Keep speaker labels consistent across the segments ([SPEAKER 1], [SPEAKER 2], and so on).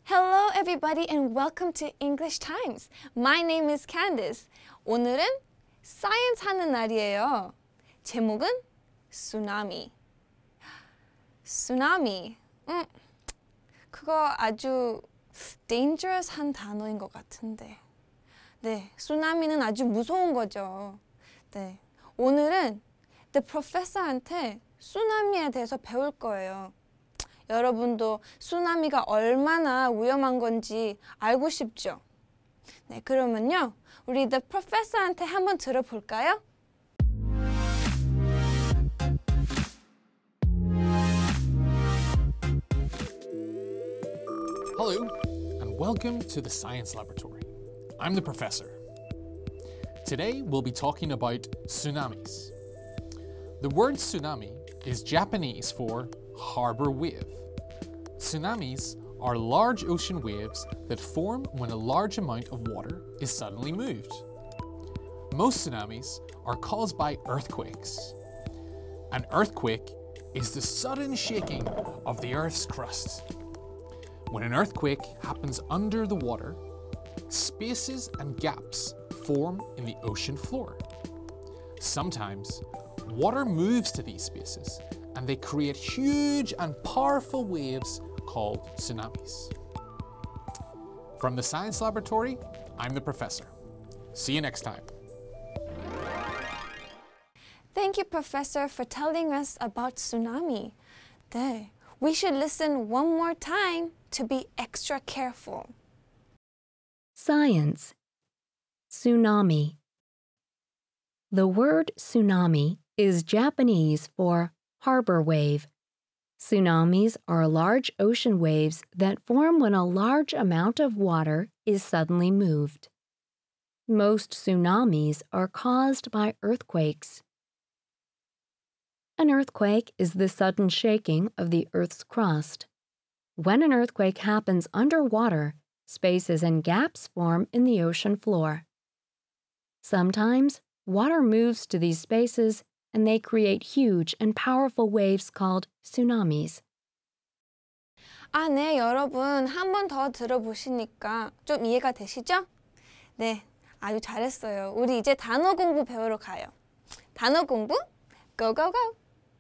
[SPEAKER 1] Hello everybody and welcome to English Times. My name is Candice. 오늘은 사이언스 하는 날이에요. 제목은 쓰나미. 쓰나미. 그거 아주 dangerous한 단어인 것 같은데. 네, 쓰나미는 아주 무서운 거죠. 네, 오늘은 The Professor한테 쓰나미에 대해서 배울 거예요. 여러분도 쓰나미가 얼마나 위험한 건지 알고 싶죠? 네, 그러면요, 우리 The Professor한테 한번 들어볼까요?
[SPEAKER 2] Hello, and welcome to the Science Laboratory. I'm the professor. Today we'll be talking about tsunamis. The word tsunami is Japanese for harbor wave. Tsunamis are large ocean waves that form when a large amount of water is suddenly moved. Most tsunamis are caused by earthquakes. An earthquake is the sudden shaking of the Earth's crust. When an earthquake happens under the water, spaces and gaps form in the ocean floor. Sometimes, water moves to these spaces and they create huge and powerful waves called tsunamis. From the Science Laboratory, I'm the professor. See you next time.
[SPEAKER 1] Thank you, Professor, for telling us about tsunami. 네, we should listen one more time to be extra careful.
[SPEAKER 3] Science. Tsunami. The word tsunami is Japanese for harbor wave. Tsunamis are large ocean waves that form when a large amount of water is suddenly moved. Most tsunamis are caused by earthquakes. An earthquake is the sudden shaking of the Earth's crust. When an earthquake happens underwater, spaces and gaps form in the ocean floor. Sometimes, water moves to these spaces and they create huge and powerful waves called tsunamis.
[SPEAKER 1] 아, 네, 여러분 한 번 더 들어보시니까 좀 이해가 되시죠? 네, 아주 잘했어요. 우리 이제 단어 공부 배우러 가요. 단어 공부, go, go, go!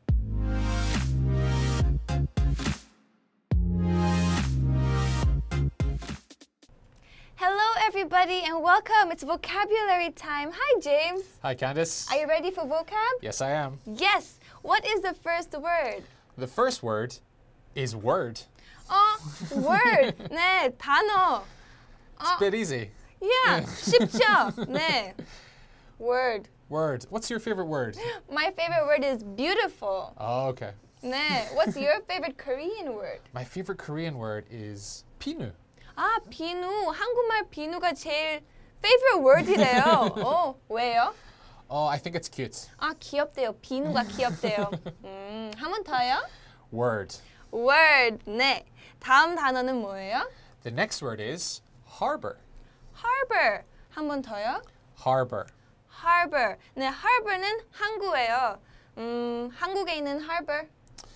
[SPEAKER 1] Hello everybody and welcome. It's vocabulary time. Hi James.
[SPEAKER 2] Hi Candice.
[SPEAKER 1] Are you ready for vocab?
[SPEAKER 2] Yes, I am.
[SPEAKER 1] Yes. What is the first word?
[SPEAKER 2] The first word is word.
[SPEAKER 1] word. 네, 단어.
[SPEAKER 2] It's a bit easy.
[SPEAKER 1] Yeah, 쉽죠? 네. Word.
[SPEAKER 2] Word. What's your favorite word?
[SPEAKER 1] My favorite word is beautiful.
[SPEAKER 2] Oh, okay.
[SPEAKER 1] 네. What's your favorite Korean word?
[SPEAKER 2] My favorite Korean word is pinu.
[SPEAKER 1] 아, 비누. 한국말 비누가 제일 favorite word이래요. 왜요?
[SPEAKER 2] Oh, I think it's cute.
[SPEAKER 1] 아, 귀엽대요. 비누가 귀엽대요. 한 번 더요?
[SPEAKER 2] Word.
[SPEAKER 1] Word. 네. 다음 단어는 뭐예요?
[SPEAKER 2] The next word is harbor.
[SPEAKER 1] Harbor. 한 번 더요?
[SPEAKER 2] Harbor.
[SPEAKER 1] Harbor. 네, harbor는 항구예요. 한국에 있는 harbor.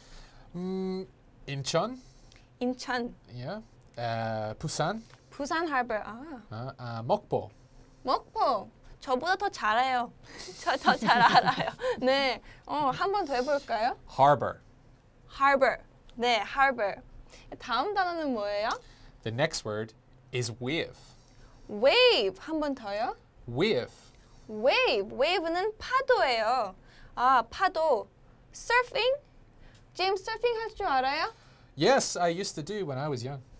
[SPEAKER 2] Incheon.
[SPEAKER 1] 인천.
[SPEAKER 2] Yeah. Busan.
[SPEAKER 1] 부산 harbor.
[SPEAKER 2] Mokpo.
[SPEAKER 1] 먹고. 저보다 더 잘해요. 저 더 잘 알아요. 네. 한 번 더 해볼까요?
[SPEAKER 2] Harbor.
[SPEAKER 1] Harbor. 네, harbor. 다음 단어는 뭐예요?
[SPEAKER 2] The next word is wave.
[SPEAKER 1] Wave. 한 번 더요?
[SPEAKER 2] Wave.
[SPEAKER 1] Wave. Wave는 파도예요. 아, 파도. Surfing? James, surfing 할 줄 알아요?
[SPEAKER 2] Yes, I used to do when I was young.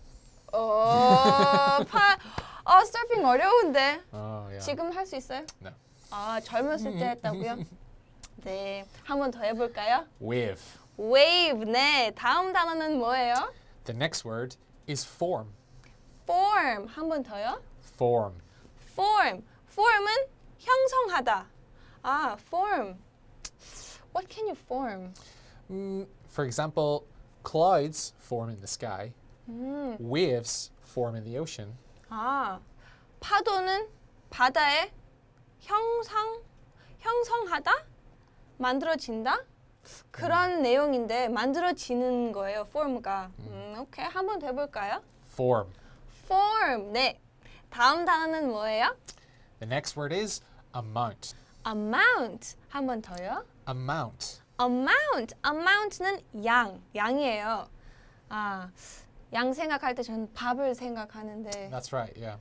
[SPEAKER 1] 서핑 어려운데.
[SPEAKER 2] Oh, yeah.
[SPEAKER 1] 지금 할 수 있어요?
[SPEAKER 2] No.
[SPEAKER 1] 아, 젊었을 때 했다고요? 네, 한 번 더 해볼까요?
[SPEAKER 2] Wave.
[SPEAKER 1] Wave, 네. 다음 단어는 뭐예요?
[SPEAKER 2] The next word is form.
[SPEAKER 1] Form, 한 번 더요?
[SPEAKER 2] Form.
[SPEAKER 1] Form, form은 형성하다. 아, form. What can you form?
[SPEAKER 2] For example, clouds form in the sky. Waves form in the ocean.
[SPEAKER 1] 아, 파도는 바다에 형성하다? 만들어진다? 그런 내용인데 만들어지는 거예요, form가. 오케이, 한 번 더 해볼까요?
[SPEAKER 2] Form.
[SPEAKER 1] form. 네. 다음 단어는 뭐예요?
[SPEAKER 2] The next word is amount.
[SPEAKER 1] amount. 한 번 더요.
[SPEAKER 2] Amount.
[SPEAKER 1] amount. amount는 양이에요. 아, 양 생각할 때 저는 밥을 생각하는데
[SPEAKER 2] That's right, yeah.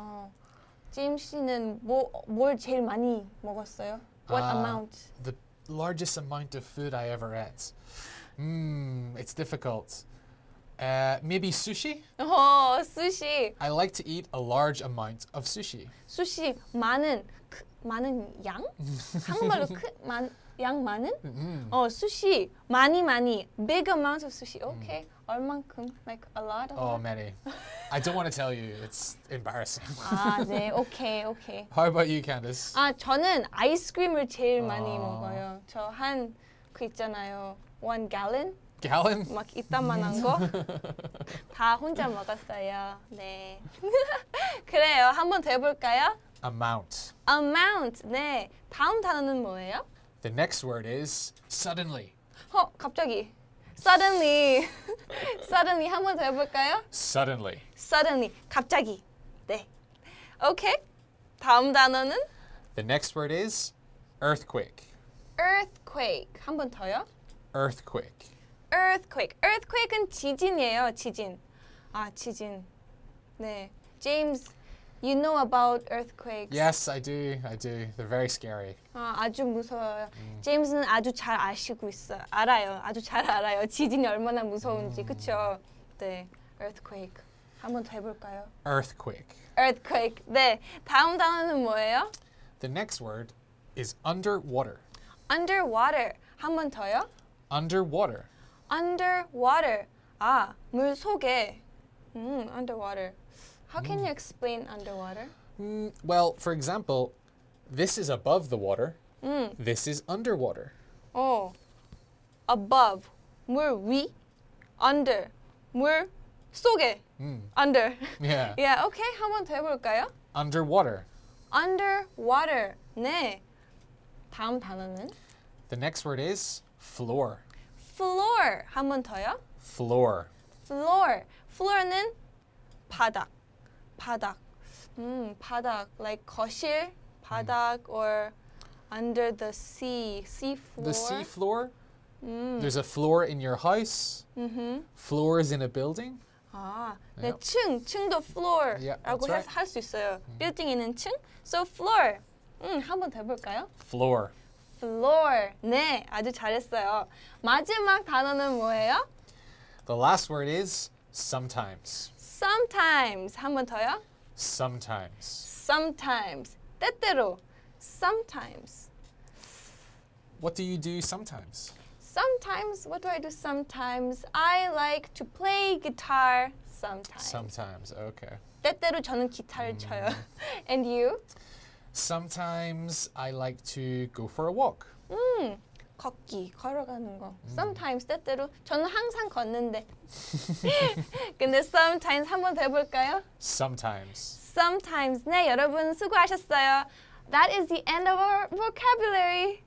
[SPEAKER 1] 제임 씨는 뭘 제일 많이 먹었어요? What amount?
[SPEAKER 2] The largest amount of food I ever ate. It's difficult. Maybe sushi?
[SPEAKER 1] 수시.
[SPEAKER 2] I like to eat a large amount of sushi.
[SPEAKER 1] 수시 많은 양? 한국말로 양 많은? 수시 많이 big amount of sushi. Okay. 얼만큼? Like a lot of
[SPEAKER 2] Oh,
[SPEAKER 1] it?
[SPEAKER 2] many. I don't want to tell you. It's embarrassing.
[SPEAKER 1] 아, 네. 오케이.
[SPEAKER 2] How about you, Candice?
[SPEAKER 1] 저는 아이스크림을 제일 많이 먹어요. 저 그 있잖아요. 1 gallon?
[SPEAKER 2] Gallon?
[SPEAKER 1] 막 이따만한 거? 다 혼자 먹었어요. 네. 그래요. 한 번 더 해볼까요?
[SPEAKER 2] Amount.
[SPEAKER 1] amount. 네. 다음 단어는 뭐예요?
[SPEAKER 2] The next word is suddenly.
[SPEAKER 1] 갑자기. suddenly. suddenly 한 번 더 해볼까요?
[SPEAKER 2] Suddenly.
[SPEAKER 1] suddenly. 갑자기. 네. 오케이. 다음 단어는
[SPEAKER 2] The next word is earthquake.
[SPEAKER 1] earthquake. 한 번 더요.
[SPEAKER 2] Earthquake.
[SPEAKER 1] earthquake. earthquake은 지진이에요. 지진. 지진. 네. James, you know about earthquakes.
[SPEAKER 2] Yes, I do. They're very scary.
[SPEAKER 1] 아주 무서워요. 제임스는 아주 잘 아시고 있어요. 아주 잘 알아요. 지진이 얼마나 무서운지. 그렇죠? 네. earthquake. 한 번 더 해볼까요?
[SPEAKER 2] Earthquake.
[SPEAKER 1] earthquake. 네. 다음 단어는 뭐예요?
[SPEAKER 2] The next word is underwater.
[SPEAKER 1] underwater. 한 번 더요?
[SPEAKER 2] Underwater.
[SPEAKER 1] underwater. 물 속에. underwater. How can you explain underwater?
[SPEAKER 2] Well, for example, this is above the water. This is underwater.
[SPEAKER 1] above. 물 위. under. 물 속에. under.
[SPEAKER 2] Yeah.
[SPEAKER 1] yeah, okay. 한 번 더 해볼까요?
[SPEAKER 2] Underwater.
[SPEAKER 1] underwater. 네. 다음 단어는
[SPEAKER 2] The next word is floor.
[SPEAKER 1] floor. 한 번 더요.
[SPEAKER 2] Floor.
[SPEAKER 1] floor. floor는 바닥. 바닥. Like 거실, 바닥, or under the sea. sea floor.
[SPEAKER 2] The sea floor. There's a floor in your house. Floors in a building.
[SPEAKER 1] 네,
[SPEAKER 2] Yep.
[SPEAKER 1] 층도 floor라고
[SPEAKER 2] Yeah, that's right.
[SPEAKER 1] 할 수 있어요. 빌딩 있는 층. So floor. 한 번 더 해볼까요?
[SPEAKER 2] Floor.
[SPEAKER 1] floor. 네, 아주 잘했어요. 마지막 단어는 뭐예요?
[SPEAKER 2] The last word is sometimes.
[SPEAKER 1] sometimes. 한 번 더요?
[SPEAKER 2] Sometimes.
[SPEAKER 1] sometimes. 때때로. sometimes.
[SPEAKER 2] What do you do sometimes?
[SPEAKER 1] sometimes. What do I do sometimes? I like to play guitar sometimes.
[SPEAKER 2] Sometimes. Okay.
[SPEAKER 1] 때때로 저는 기타를 쳐요. And you?
[SPEAKER 2] Sometimes I like to go for a walk.
[SPEAKER 1] 걸어가는 거. sometimes 때때로 저는 항상 걷는데. 근데 sometimes 한 번 더 해볼까요?
[SPEAKER 2] Sometimes.
[SPEAKER 1] sometimes. 네, 여러분 수고하셨어요. That is the end of our vocabulary.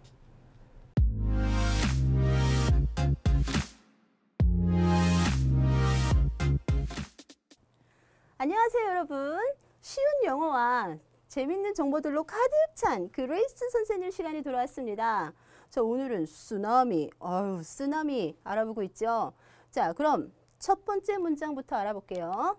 [SPEAKER 4] 안녕하세요, 여러분. 쉬운 영어와 재밌는 정보들로 가득 찬 그레이스 선생님 시간이 돌아왔습니다. 자, 오늘은 쓰나미, 쓰나미 알아보고 있죠? 자, 그럼 첫 번째 문장부터 알아볼게요.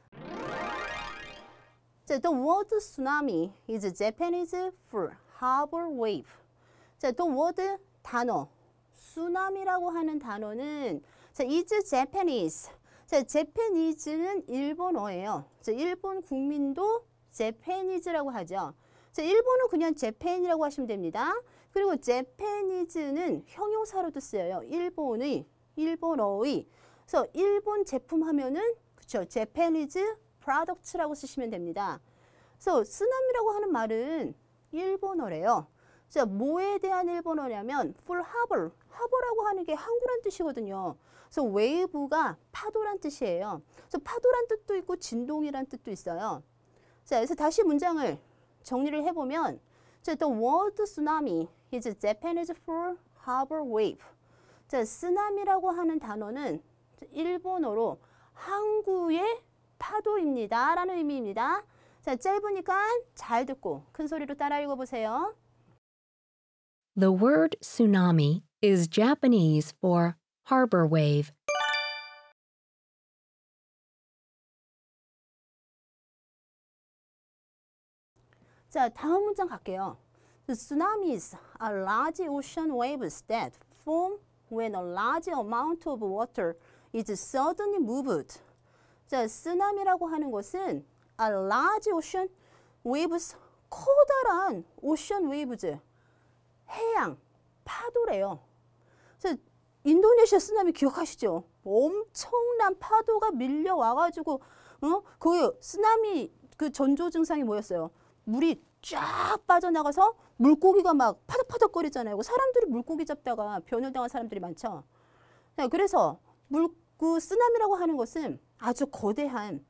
[SPEAKER 4] 자, the word tsunami is Japanese for harbor wave. 자, the word 단어, 쓰나미라고 하는 단어는 자, is Japanese. 자, Japanese는 일본어예요. 자, 일본 국민도 Japanese라고 하죠. 자, 일본어 그냥 Japan이라고 하시면 됩니다. 그리고 Japanese는 형용사로도 쓰여요. 일본어의. 그래서 일본 제품 하면은 그쵸, Japanese products라고 쓰시면 됩니다. 그래서 쓰나미라고 하는 말은 일본어래요. 자, 뭐에 대한 일본어냐면 for harbor, harbor라고 하는 게 항구란 뜻이거든요. 그래서 wave가 파도란 뜻이에요. 그래서 파도란 뜻도 있고 진동이란 뜻도 있어요. 자, 그래서 다시 문장을 정리를 해보면 자, the word tsunami is Japanese for harbor wave. 자, 쓰나미라고 하는 단어는 일본어로 항구의 파도입니다 라는 의미입니다. 자, 짧으니까 잘 듣고 큰 소리로 따라 읽어보세요.
[SPEAKER 3] The word tsunami is Japanese for harbor wave.
[SPEAKER 4] 자, 다음 문장 갈게요. The tsunamis are large ocean waves that form when a large amount of water is suddenly moved. 자, 쓰나미라고 하는 것은 a large ocean waves, 커다란 ocean waves, 해양, 파도래요. 자, 인도네시아 쓰나미 기억하시죠? 엄청난 파도가 밀려와가지고 그 쓰나미 그 전조 증상이 뭐였어요? 물이 쫙 빠져나가서 물고기가 막 파닥파닥거리잖아요. 사람들이 물고기 잡다가 변을 당한 사람들이 많죠. 네, 그래서 그 쓰나미라고 하는 것은 아주 거대한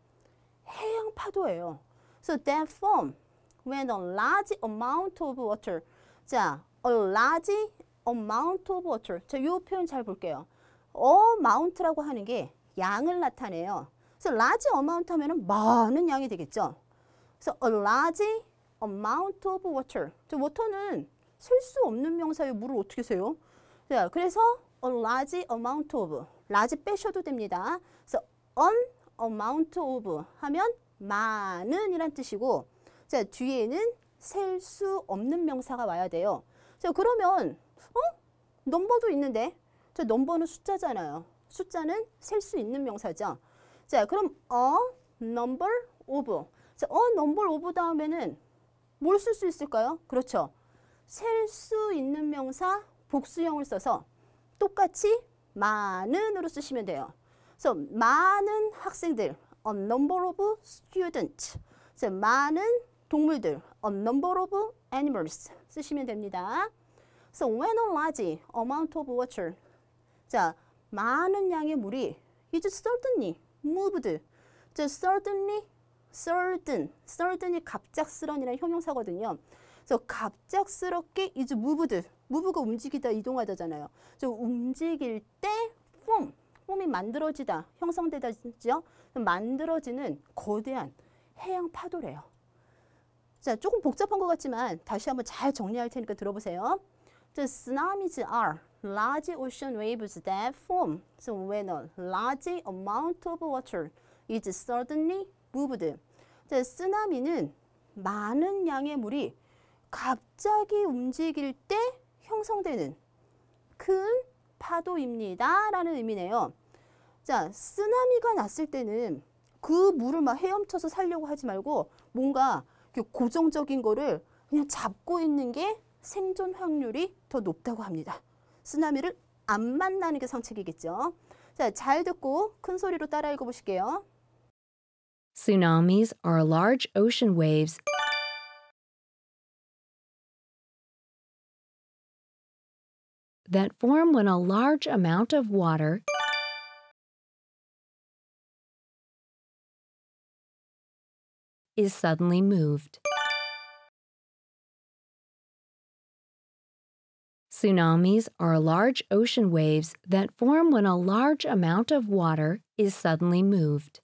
[SPEAKER 4] 해양 파도예요. So that form when a large amount of water. 자, a large amount of water. 자, 이 표현 잘 볼게요. amount라고 하는 게 양을 나타내요. 그래서 large amount 하면은 많은 양이 되겠죠. 그래서 a large amount of water. 저 워터는 셀 수 없는 명사예요. 물을 어떻게 세요? 자, 그래서 a large amount of. large 빼셔도 됩니다. 그래서 an amount of 하면 많은 이란 뜻이고, 자, 뒤에는 셀 수 없는 명사가 와야 돼요. 자, 그러면 넘버도 있는데, 저 넘버는 숫자잖아요. 숫자는 셀 수 있는 명사죠. 자, 그럼 a number of. 자, a number of 다음에는 뭘 쓸 수 있을까요? 그렇죠. 셀 수 있는 명사 복수형을 써서 똑같이 많은으로 쓰시면 돼요. 그래서 많은 학생들, a number of students. 자, 많은 동물들, a number of animals 쓰시면 됩니다. So when a large amount of water. 자, 많은 양의 물이 is suddenly moved. 자, suddenly sudden이 갑작스런이라는 형용사거든요. 그래서 갑작스럽게 is moved. move가 움직이다, 이동하다잖아요. 저 움직일 때 폼이 만들어지다, 형성되다죠. 만들어지는 거대한 해양 파도래요. 자, 조금 복잡한 것 같지만 다시 한번 잘 정리할 테니까 들어보세요. The tsunamis are large ocean waves that form so when a large amount of water is suddenly moved. 자, 쓰나미는 많은 양의 물이 갑자기 움직일 때 형성되는 큰 파도입니다 라는 의미네요. 자, 쓰나미가 났을 때는 그 물을 막 헤엄쳐서 살려고 하지 말고 뭔가 고정적인 거를 그냥 잡고 있는 게 생존 확률이 더 높다고 합니다. 쓰나미를 안 만나는 게 상책이겠죠. 자, 잘 듣고 큰 소리로 따라 읽어보실게요.
[SPEAKER 3] Tsunamis are large ocean waves that form when a large amount of water is suddenly moved. Tsunamis are large ocean waves that form when a large amount of water is suddenly moved.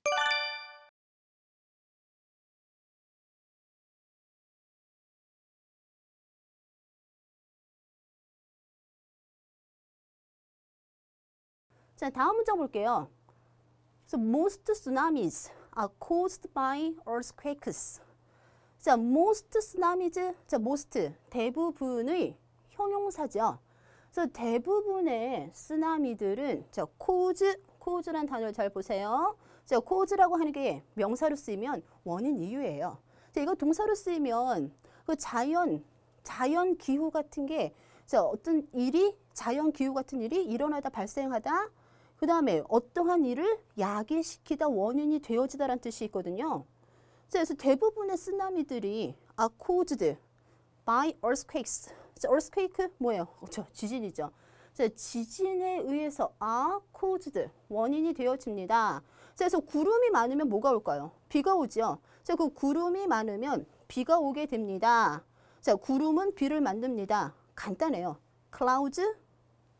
[SPEAKER 4] 자, 다음 문장 볼게요. So most tsunamis are caused by earthquakes. 자, most tsunamis, 자, most, 대부분의 형용사죠. 그래서 대부분의 쓰나미들은, 자, cause란 단어를 잘 보세요. 자, cause라고 하는 게 명사로 쓰이면 원인 이유예요. 자, 이거 동사로 쓰이면 그 자연 기후 같은 게, 자, 어떤 일이, 자연 기후 같은 일이 일어나다 발생하다, 그 다음에 어떠한 일을 야기시키다, 원인이 되어지다라는 뜻이 있거든요. 자, 그래서 대부분의 쓰나미들이 are caused by earthquakes. 자, earthquake 뭐예요? 지진이죠. 자, 지진에 의해서 are caused, 원인이 되어집니다. 자, 그래서 구름이 많으면 뭐가 올까요? 비가 오죠. 자, 그 구름이 많으면 비가 오게 됩니다. 자, 구름은 비를 만듭니다. 간단해요. clouds,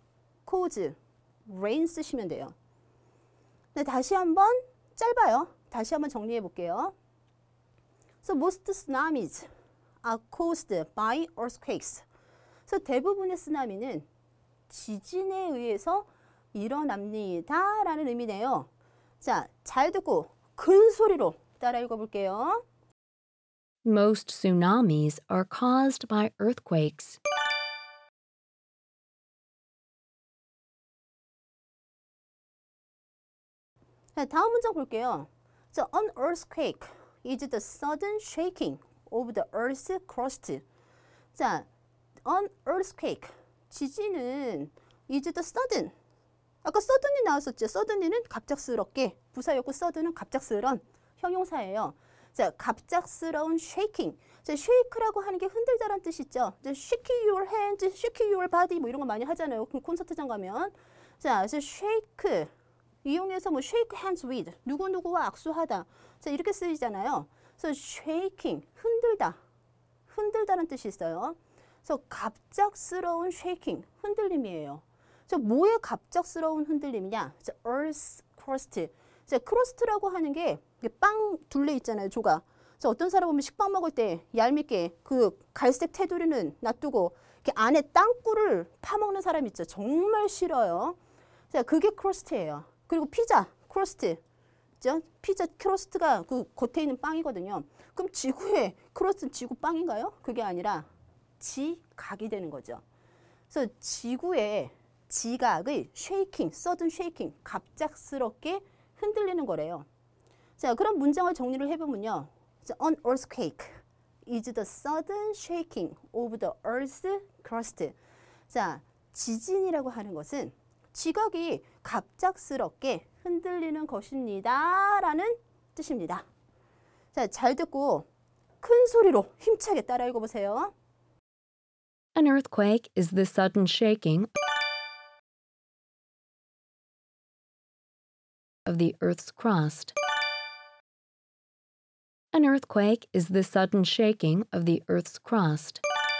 [SPEAKER 4] cause, rain 쓰시면 돼요. 네, 다시 한번 짧아요. 다시 한번 정리해 볼게요. So most tsunamis are caused by earthquakes. 그래서 대부분의 쓰나미는 지진에 의해서 일어납니다 라는 의미네요. 자, 잘 듣고 큰 소리로 따라 읽어볼게요.
[SPEAKER 3] Most tsunamis are caused by earthquakes.
[SPEAKER 4] 자, 다음 문장 볼게요. So, an earthquake is the sudden shaking of the earth's crust. 자, an earthquake. 지진은 is the sudden. 아까 sudden이 나왔었죠. sudden이는 갑작스럽게. 부사였고 sudden은 갑작스런 형용사예요. 자, 갑작스러운 shaking. 자, shake라고 하는 게 흔들다란 뜻이죠. shake your hands, shake your body 뭐 이런 거 많이 하잖아요. 콘서트장 가면. 자, 그래서 shake. 이용해서 뭐 shake hands with 누구누구와 악수하다. 자, 이렇게 쓰이잖아요. 그래서 shaking 흔들다. 흔들다는 뜻이 있어요. 그래서 갑작스러운 shaking 흔들림이에요. 자, 뭐의 갑작스러운 흔들림이냐? 자, earth crust. 자, crust라고 하는 게 빵 둘레 있잖아요, 조각. 자, 어떤 사람 보면 식빵 먹을 때 얄밉게 그 갈색 테두리는 놔두고 이렇게 안에 땅굴을 파먹는 사람 있죠. 정말 싫어요. 자, 그게 crust예요. 그리고 피자, 크러스트. 그죠? 피자 크러스트가 그 겉에 있는 빵이거든요. 그럼 지구의 크러스트는 지구 빵인가요? 그게 아니라 지각이 되는 거죠. 그래서 지구의 지각을 쉐이킹, 서든 쉐이킹, 갑작스럽게 흔들리는 거래요. 자, 그럼 문장을 정리를 해보면요. An earthquake is the sudden shaking of the earth's crust. 자, 지진이라고 하는 것은 지각이 갑작스럽게 흔들리는 것입니다 라는 뜻입니다. 자, 잘 듣고 큰 소리로 힘차게 따라 읽어보세요.
[SPEAKER 3] An earthquake is the sudden shaking of the Earth's crust. An earthquake is the sudden shaking of the Earth's crust.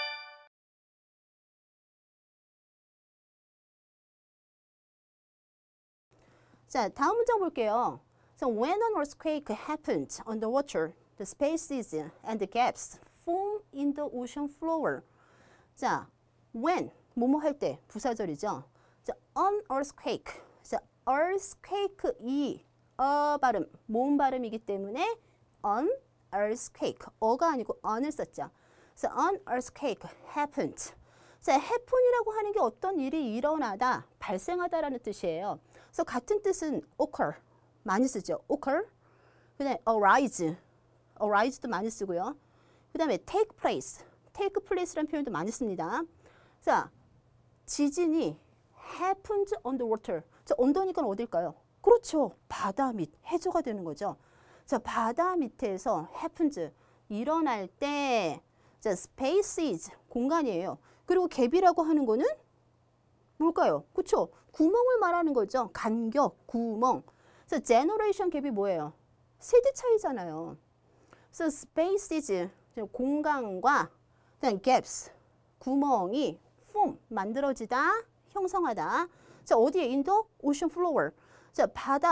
[SPEAKER 4] 자, 다음 문장 볼게요. So when an earthquake happens underwater, the spaces and the gaps form in the ocean floor. 자, when 뭐뭐 할 때 부사절이죠. 자, an earthquake. 자, earthquake 이 발음 모음 발음이기 때문에 an earthquake 어가 아니고 an을 썼죠. So an earthquake happened. 자, happen이라고 하는 게 어떤 일이 일어나다, 발생하다라는 뜻이에요. 그래서 같은 뜻은 occur 많이 쓰죠. occur. 그다음에 arise도 많이 쓰고요. 그다음에 take place라는 표현도 많이 씁니다. 자, 지진이 happened underwater. 자, 언더니까 어딜까요? 그렇죠. 바다 밑, 해저가 되는 거죠. 자, 바다 밑에서 happens 일어날 때, 자, spaces 공간이에요. 그리고 갭이라고 하는 거는 뭘까요? 그렇죠. 구멍을 말하는 거죠. 간격, 구멍. 그래서 generation 갭이 뭐예요? 세대 차이잖아요. 그래서 spaces 공간과 그다음 gaps 구멍이 form 만들어지다, 형성하다. 자, 어디에? in the ocean floor. 자,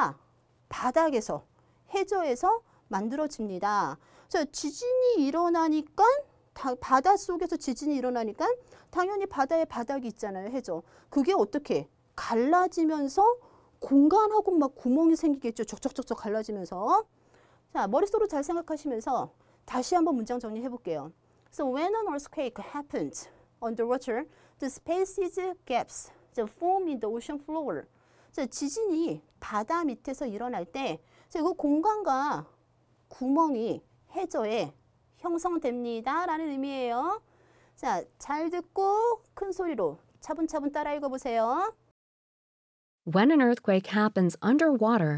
[SPEAKER 4] 바닥에서 해저에서 만들어집니다. 자, 지진이 일어나니까 바다 속에서 지진이 일어나니까 당연히 바다에 바닥이 있잖아요. 해저. 그게 어떻게 갈라지면서 공간하고 막 구멍이 생기겠죠. 적적적적 갈라지면서. 자, 머릿속으로 잘 생각하시면서 다시 한번 문장 정리해 볼게요. So when an earthquake happens underwater, the spaces gaps form in the ocean floor. 자, 지진이 바다 밑에서 일어날 때 그 공간과 구멍이 해저에 형성됩니다 라는 의미예요. 자, 잘 듣고 큰 소리로 차분차분 따라 읽어보세요.
[SPEAKER 3] When an earthquake happens underwater,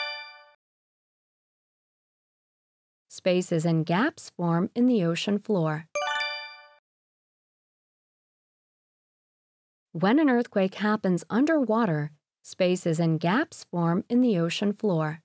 [SPEAKER 3] spaces and gaps form in the ocean floor. When an earthquake happens underwater, spaces and gaps form in the ocean floor.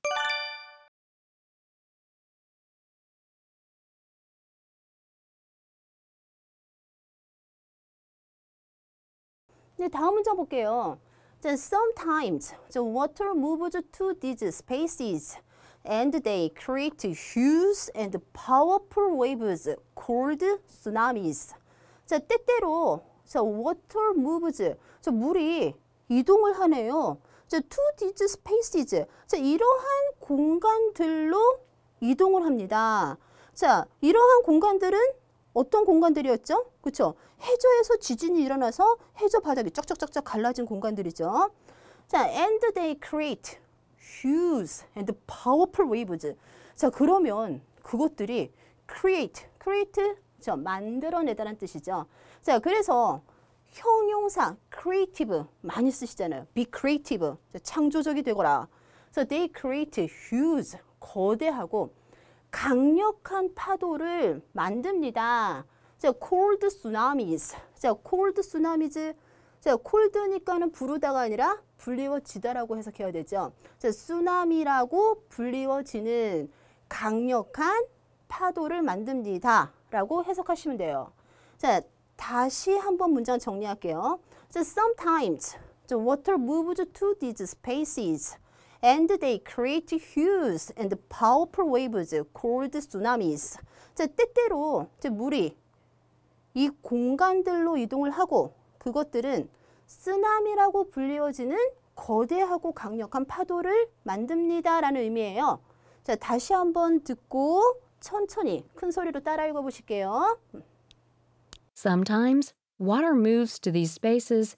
[SPEAKER 4] 네, 다음 문장 볼게요. 자, sometimes the water moves to these spaces. and they create huge and powerful waves called tsunamis. 자, 때때로 자, water moves. 자, 물이 이동을 하네요. 자, to these spaces. 자, 이러한 공간들로 이동을 합니다. 자, 이러한 공간들은 어떤 공간들이었죠? 그렇죠? 해저에서 지진이 일어나서 해저 바닥이 쩍쩍쩍쩍 갈라진 공간들이죠. 자, and they create huge and powerful waves. 자, 그러면 그것들이 create 저 만들어내다라는 뜻이죠. 자, 그래서 형용사 creative 많이 쓰시잖아요. be creative. 자, 창조적이 되거라. So they create huge 거대하고 강력한 파도를 만듭니다. 자, cold tsunamis. 자, cold tsunamis. 자, cold니까는 부르다가 아니라 불리워지다라고 해석해야 되죠. 자, 쓰나미라고 불리워지는 강력한 파도를 만듭니다. 라고 해석하시면 돼요. 자, 다시 한번 문장 정리할게요. 자, sometimes the water moves to these spaces and they create huge and powerful waves called tsunamis. 자, 때때로 물이 이 공간들로 이동을 하고 그것들은 쓰나미라고 불리워지는 거대하고 강력한 파도를 만듭니다. 라는 의미예요. 자, 다시 한번 듣고 천천히 큰 소리로 따라 읽어보실게요.
[SPEAKER 3] Sometimes water moves to these spaces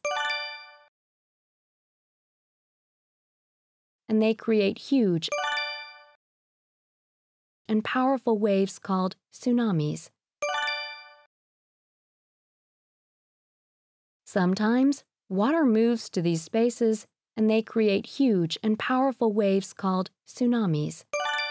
[SPEAKER 3] and they create huge and powerful waves called tsunamis. Sometimes water moves to these spaces and they create huge and powerful waves called tsunamis.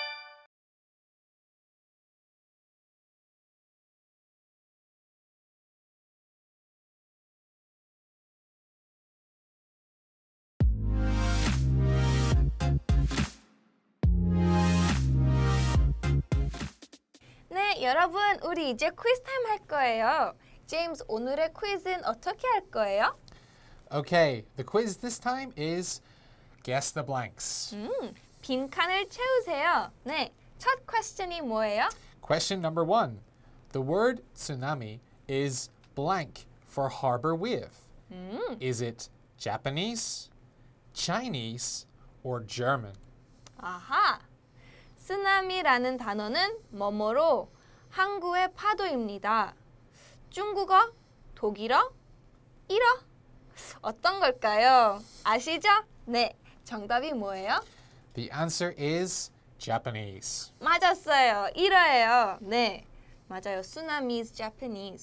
[SPEAKER 1] 네, 여러분, 우리 이제 퀴즈 타임 할 거예요. 제임스, 오늘의 퀴즈는 어떻게 할 거예요?
[SPEAKER 2] Okay, the quiz this time is guess the blanks.
[SPEAKER 1] 빈칸을 채우세요. 네, 첫 퀘스천이 뭐예요?
[SPEAKER 2] Question number 1. The word tsunami is blank for harbor wave. Is it Japanese, Chinese, or German?
[SPEAKER 1] 아하! 쓰나미라는 단어는 뭐뭐로 항구의 파도입니다. 중국어, 독일어, 일어? 어떤 걸까요? 아시죠? 네, 정답이 뭐예요?
[SPEAKER 2] The answer is Japanese.
[SPEAKER 1] 맞았어요. 일어예요. 네, 맞아요. 쓰나미 is Japanese.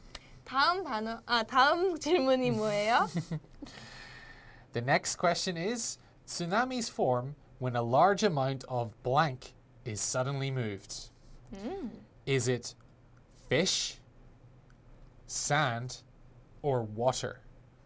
[SPEAKER 1] 다음 질문이 뭐예요?
[SPEAKER 2] The next question is, tsunamis form when a large amount of blank is suddenly moved. Is it fish, sand, or water?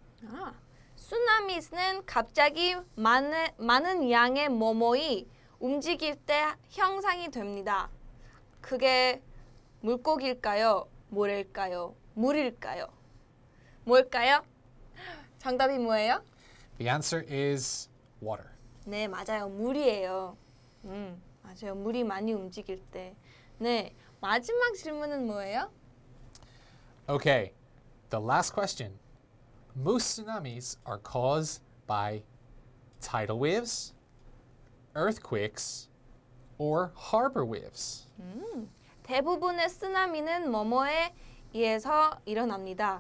[SPEAKER 1] 쓰나미는 갑자기 많은 양의 뭐뭐이 움직일 때 형상이 됩니다. 그게 물고기일까요? 모래일까요? 물일까요? 뭘까요? 정답이 뭐예요?
[SPEAKER 2] The answer is water.
[SPEAKER 1] 네, 맞아요. 물이에요. 맞아요. 물이 많이 움직일 때. 네, 마지막 질문은 뭐예요?
[SPEAKER 2] Okay, the last question. Most tsunamis are caused by tidal waves, earthquakes, or harbor waves.
[SPEAKER 1] 대부분의 쓰나미는 뭐뭐에 의해서 일어납니다.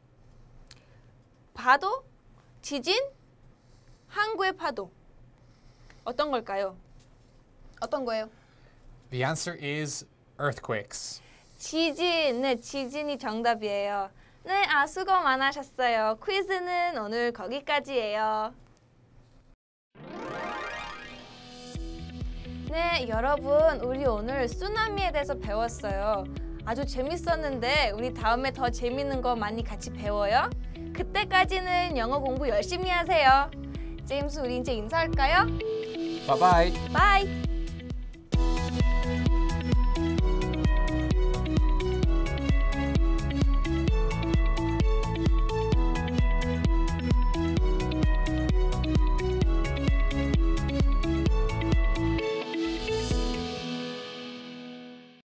[SPEAKER 1] 파도, 지진, 항구의 파도. 어떤 걸까요? 어떤 거예요?
[SPEAKER 2] The answer is earthquakes.
[SPEAKER 1] 지진, 네, 지진이 정답이에요. 네, 수고 많으셨어요. 퀴즈는 오늘 거기까지예요. 네, 여러분, 우리 오늘 쓰나미에 대해서 배웠어요. 아주 재밌었는데 우리 다음에 더 재밌는 거 많이 같이 배워요. 그때까지는 영어 공부 열심히 하세요. 제임스, 우리 이제 인사할까요?
[SPEAKER 2] Bye-bye.
[SPEAKER 1] 바이!